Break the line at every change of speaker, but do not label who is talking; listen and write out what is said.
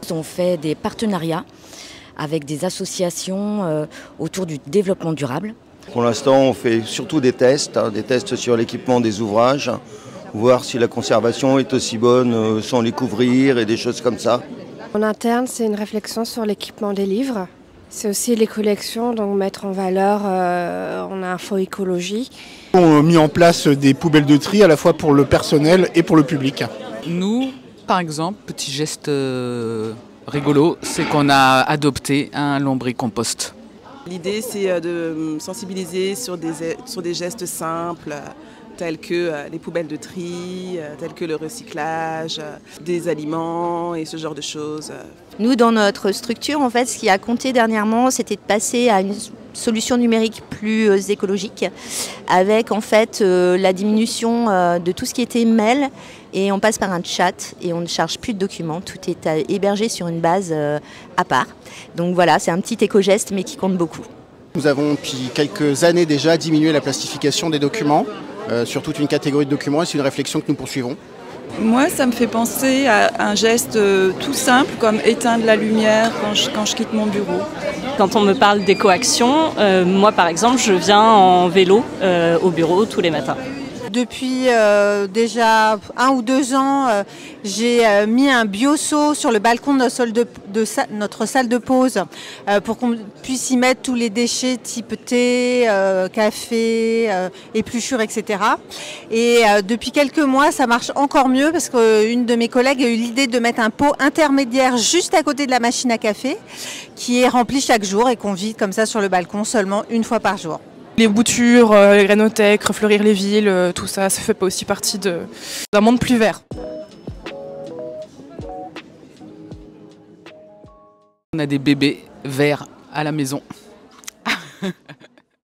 Compost, on fait des partenariats avec des associations autour du développement durable.
Pour l'instant, on fait surtout des tests sur l'équipement des ouvrages, voir si la conservation est aussi bonne sans les couvrir et des choses comme ça.
En interne, c'est une réflexion sur l'équipement des livres. C'est aussi les collections, donc mettre en valeur en info-écologie.
On a mis en place des poubelles de tri à la fois pour le personnel et pour le public.
Nous, par exemple, petit geste rigolo, c'est qu'on a adopté un lombricompost.
L'idée, c'est de sensibiliser sur des gestes simples, tels que les poubelles de tri, tels que le recyclage, des aliments et ce genre de choses.
Nous, dans notre structure, en fait, ce qui a compté dernièrement, c'était de passer à une solution numérique plus écologique, avec en fait la diminution de tout ce qui était mail, et on passe par un chat et on ne charge plus de documents, tout est hébergé sur une base à part. Donc voilà, c'est un petit éco-geste mais qui compte beaucoup.
Nous avons depuis quelques années déjà diminué la plastification des documents sur toute une catégorie de documents et c'est une réflexion que nous poursuivons.
Moi, ça me fait penser à un geste tout simple comme éteindre la lumière quand je quitte mon bureau.
Quand on me parle d'éco-action, moi par exemple, je viens en vélo au bureau tous les matins.
Depuis déjà 1 ou 2 ans, j'ai mis un bio-seau sur le balcon de notre salle de pause pour qu'on puisse y mettre tous les déchets type thé, café, épluchures, etc. Et depuis quelques mois, ça marche encore mieux parce qu'une de mes collègues a eu l'idée de mettre un pot intermédiaire juste à côté de la machine à café qui est rempli chaque jour et qu'on vide comme ça sur le balcon seulement 1 fois par jour.
Les boutures, les grainothèques, refleurir les villes, tout ça, ça fait pas aussi partie d'un monde plus vert.
On a des bébés verts à la maison.